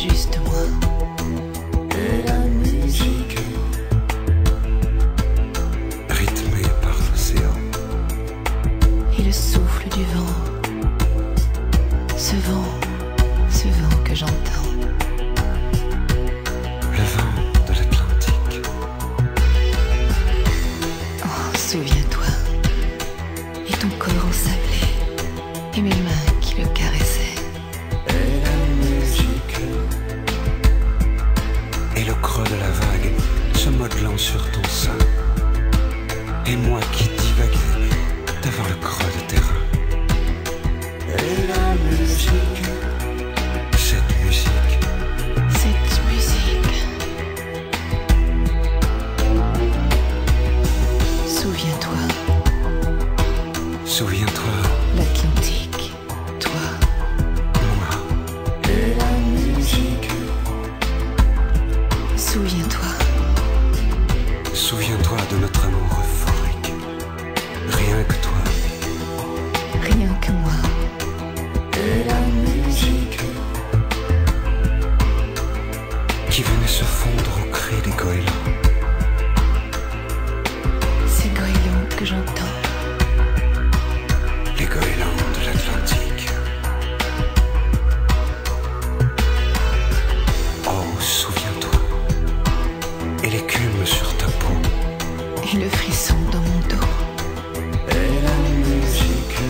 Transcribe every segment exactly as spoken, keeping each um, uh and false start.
juste moi. Et la musique rythmée par l'océan. Et le souffle du vent. Ce vent, ce vent que j'entends. Le vent de l'Atlantique. Oh, souviens-toi. Et ton corps ensablé. Et mes mains qui le caressaient. et la musique Et le creux de la vague se modelant sur ton sein. Et moi qui divaguais devant le creux de tes reins. et la musique Cette musique, Cette musique. Souviens-toi, souviens-toi, l'Atlantique, toi. moi, et la musique Souviens-toi, souviens-toi de notre amour euphorique. Rien que toi, rien que moi. et la musique qui venait se fondre au cri des goélands. Ces goélands que j'entends. Les goélands de l'Atlantique. Oh, souviens-toi. Et l'écume sur ta peau. Et le frisson dans mon dos. et la musique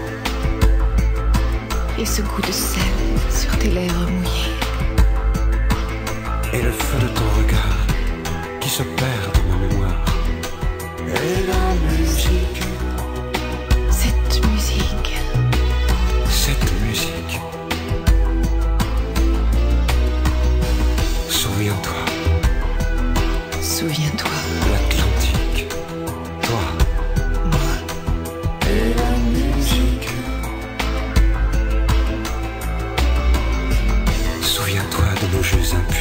Et ce goût de sel sur tes lèvres mouillées. Et le feu de ton regard qui se perd dans ma mémoire. et la musique Cette musique. Cette musique. Souviens-toi, Souviens-toi, l'Atlantique. Toi, moi. et la musique souviens-toi de nos jeux impuissants.